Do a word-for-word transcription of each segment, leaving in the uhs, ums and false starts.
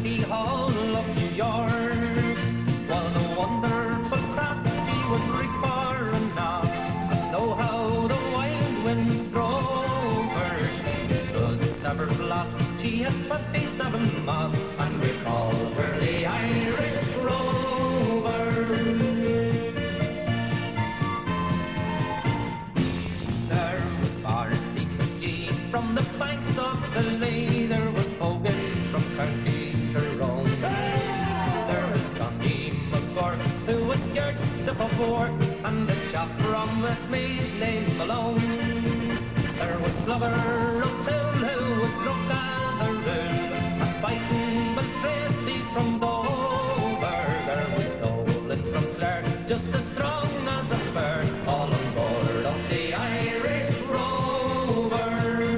City Hall of New York. Was a wonderful craft, she was rigged for an aft, and know how the wild winds drove her. She stood several blast, she had twenty-seven masts, and we call her the Irish Rover. There was Barty McGee from the banks of the Lee, there was Hogan from County Tyrone, there was Johnny McGurk who was scared stiff of war, and the chap from Westmeath named Malone. There was Slugger O'Toole who was drunk as a rule, and fighting but Tracy from Dover. There was Dolan from Clare, just as strong as a bird, all on board of the Irish Rover.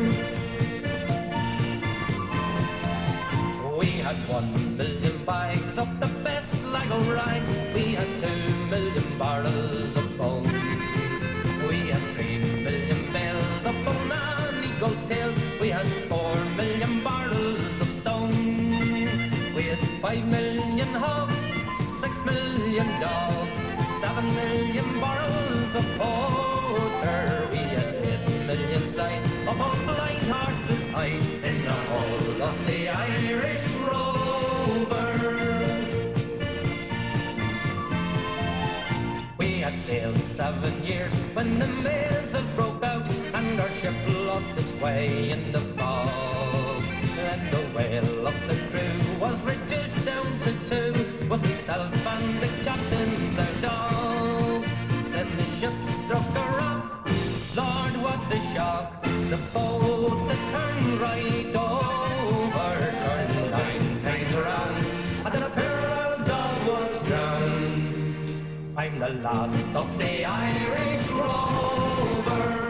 We had one million bags of the best Sligo rags, we had two million barrels of bone, we had three million bales of bone and eagle's tails, we had four million barrels of stone, we had five million hogs, six million dogs, seven million barrels of porter, we had eight million sides of all blind horses hide in the hold of the Irish Rover. We had sailed seven years when the measles broke out, and our ship lost its way in the fog. Then the whale of the crew was reduced down to two, was myself and the captain's our dog. Then the ship struck a rock, Lord what a shock, the boat that turned right over, turned nine times around, and then a poor dog was drowned. I'm the last of the Irish Rover.